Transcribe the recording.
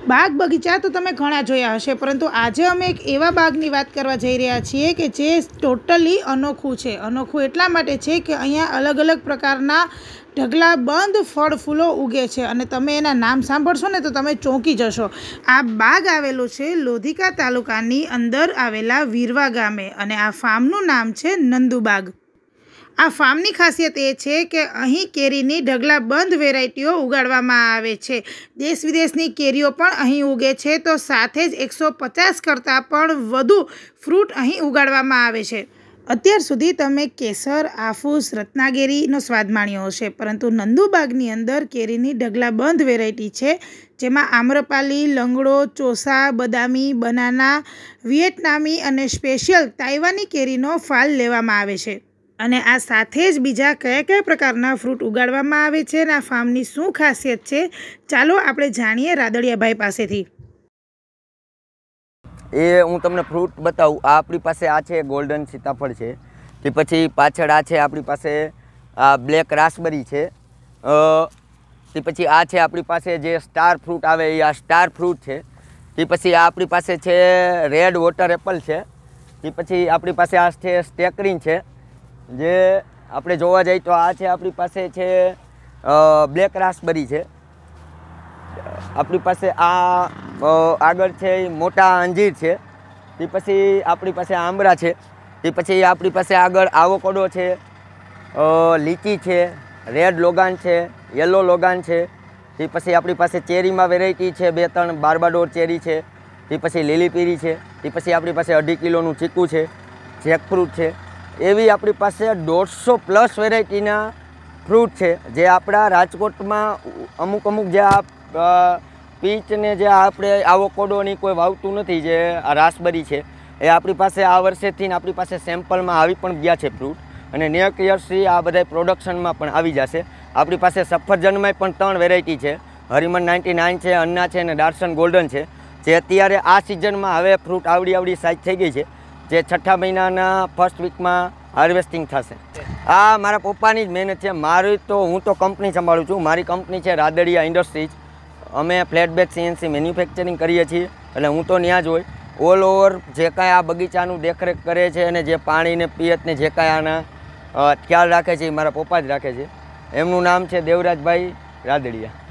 બાગ બગીચા તો તમે ઘણા જોયા હશે, પરંતુ આજે અમે એક એવા બાગની વાત કરવા જઈ રહ્યા છીએ કે જે ટોટલી અનોખું છે. અનોખું એટલા માટે છે કે અહીંયા અલગ અલગ પ્રકારના ઢગલાબંધ ફળ ફૂલો ઉગે છે અને તમે એના નામ સાંભળશો ને તો તમે ચોંકી જશો. આ બાગ આવેલો છે લોધિકા તાલુકાની અંદર આવેલા વીરવા ગામે અને આ ફાર્મનું નામ છે નંદુબાગ. આ ફાર્મની ખાસિયત એ છે કે અહીં કેરીની ઢગલાબંધ વેરાયટીઓ ઉગાડવામાં આવે છે. દેશ વિદેશની કેરીઓ પણ અહીં ઉગે છે, તો સાથે જ 150 કરતાં પણ વધુ ફ્રૂટ અહીં ઉગાડવામાં આવે છે. અત્યાર સુધી તમે કેસર, આફૂસ, રત્નાગેરીનો સ્વાદ માણ્યો હશે, પરંતુ નંદુબાગની અંદર કેરીની ઢગલાબંધ વેરાયટી છે, જેમાં આમ્રપાલી, લંગડો, ચોસા, બદામી, બનાના, વિયેટનામી અને સ્પેશિયલ તાઇવાની કેરીનો ફાલ લેવામાં આવે છે. અને આ સાથે જ બીજા કયા કયા પ્રકારના ફ્રૂટ ઉગાડવામાં આવે છે અને આ ફાર્મની શું ખાસિયત છે, ચાલો આપણે જાણીએ રાદડિયાભાઈ પાસેથી. હું તમને ફ્રૂટ બતાવું. આ આપણી પાસે આ છે ગોલ્ડન સીતાફળ છે, તે પછી પાછળ આ છે આપણી પાસે આ બ્લેક રાસબરી છે, તે પછી આ છે આપણી પાસે જે સ્ટાર ફ્રૂટ આવે એ આ સ્ટાર ફ્રૂટ છે, તે પછી આ આપણી પાસે છે રેડ વોટર એપલ છે, તે પછી આપણી પાસે આ છે સ્ટેકરીન છે, જે આપણે જોવા જઈએ તો આ છે આપણી પાસે છે બ્લેક રાસબરી છે, આપણી પાસે આ આગળ છે મોટા અંજીર છે, તે પછી આપણી પાસે આંબળા છે, તે પછી આપણી પાસે આગળ આવોકાડો છે, લીચી છે, રેડ લોગાન છે, યલો લોગાન છે, તે પછી આપણી પાસે ચેરીમાં વેરાયટી છે 2-3 બાર્બાડોર ચેરી છે, તે પછી લીલી પીરી છે, તે પછી આપણી પાસે 2.5 કિલોનું ચીકુ છે, જેકફ્રૂટ છે. એવી આપણી પાસે 150+ વેરાયટીના ફ્રૂટ છે, જે આપણા રાજકોટમાં અમુક જે આ પીચને જે આપણે આવોકાડોની કોઈ વાવતું નથી, જે આ રાસબરી છે એ આપણી પાસે આ વર્ષેથી આપણી પાસે સેમ્પલમાં આવી પણ ગયા છે ફ્રૂટ, અને નેક્સ્ટ યરથી આ બધા પ્રોડક્શનમાં પણ આવી જશે. આપણી પાસે સફરજનમાંય પણ 3 વેરાયટી છે, હરિમન 99 છે, અન્ના છે અને ડાર્સન ગોલ્ડન છે, જે અત્યારે આ સિઝનમાં હવે ફ્રૂટ આવડી સાઇઝ થઈ ગઈ છે, જે 6ઠા મહિનાના ફર્સ્ટ વીકમાં હાર્વેસ્ટિંગ થશે. આ મારા પપ્પાની જ મહેનત છે. હું તો કંપની સંભાળું છું. મારી કંપની છે રાદડિયા ઇન્ડસ્ટ્રીઝ. અમે ફ્લેટ બેગ CNC મેન્યુફેક્ચરિંગ કરીએ છીએ, એટલે હું તો ત્યાં જ હોય. ઓલ ઓવર જે કાંઈ આ બગીચાનું દેખરેખ કરે છે અને જે પાણીને પિયતને જે કાંઈ આના ખ્યાલ રાખે છે એ મારા પપ્પા જ રાખે છે. એમનું નામ છે દેવરાજભાઈ રાદડિયા.